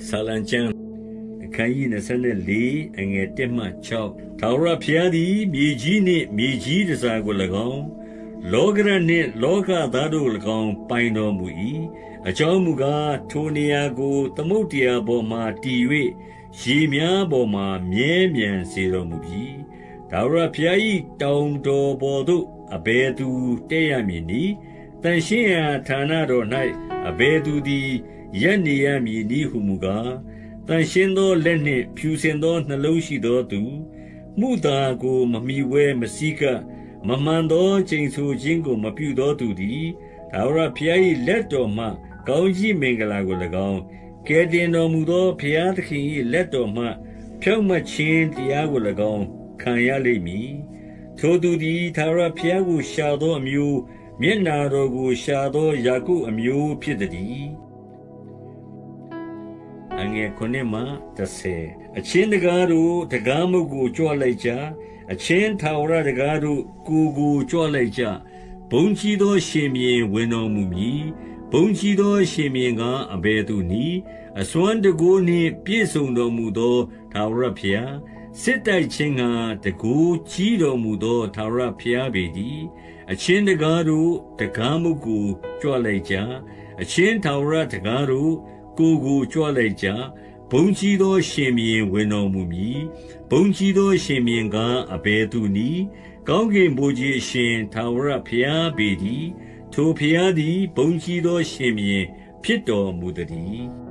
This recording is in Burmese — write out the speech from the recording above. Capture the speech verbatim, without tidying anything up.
ဆာလံကျမ်းအခန်းကြီးနှစ်ဆယ်လေးအငယ်တစ်မှခြောက်ထာဝရဘုရားသည်မြေကြီးနှင့်မြေကြီးတန်ဆာကို၎င်းလောကရနှင့်လောကသားတို့၎င်းပိုင်တော်မူ၏အကြောင်းမူကားထိုနေရာကိုသမုဒ္ဒရာပေါ်မှတည်၍ရေများပေါ်မှမြဲမြံစေတော်မူပြီထာဝရဘုရား၏တောင်တော်ပေါ်သို့အဘယ်သူတက်ရမည်နည်းတန်ရှင်းရာဌာနတော်၌အဘယ်သူသည်ရပ်နေရမည်နည်းဟုမူကားတန်ရှင်းသောလက်နှင့်ဖြူစင်သောနှလုံးရှိသောသူမှုသာကိုမမီဝဲမစည်းကပ်မမှန်သောချိန်ဆခြင်းကိုမပြုသောသူသည်ထာဝရဘုရား၏လက်တော်မှကောင်းကြီးမင်္ဂလာကို၎င်းကယ်တင်တော်မူသောဘုရားသခင်၏လက်တော်မှဖြောင့်မတ်ခြင်းတရားကို၎င်းခံရလိမ့်မည်ထိုသူသည်ထာဝရဘုရားကိုရှာသောအမျိုးမျက်နာတော်ကိုရှာသောယာကုပ်အမျိုးဖြစ်သည်အငယ်ခုနှစ်မှတစ်ဆယ်အချင်းတကားတို့တကားမုတ်ကိုကြွလိုက်ကြအချင်းထာဝရတကားတို့ကိုကိုကြွလိုက်ကြဘုံကြီးသောရှင်မြင်းဝင်တော်မူမည်ဘုံကြီးသောရှင်မြင်းကအဘယ်သူနည်းအစွမ်းတကိုးနှင့်ပြည့်စုံတော်မူသောထာဝရဘုရားစစ်တိုက်ခြင်းကတကိုးကြီးတော်မူသောထာဝရဘုရားပေတည်းအချင်းတကားတို့တကားမုတ်ကိုကြွလိုက်ကြအချင်းထာဝရတကားတို့ကိုကိုကြွလိုက်ကြဘုံကြီးသောရှင်မြင်းဝင်တော်မူမည်ဘုံကြီးသောရှင်မြင်းကအဘယ်သူနည်းကောင်းကင်ဘုရားအရှင်ထာဝရဘုရားပေတည်းထိုဘုရားသည်ဘုံကြီးသောရှင်မြင်းဖြစ်တော်မူသည်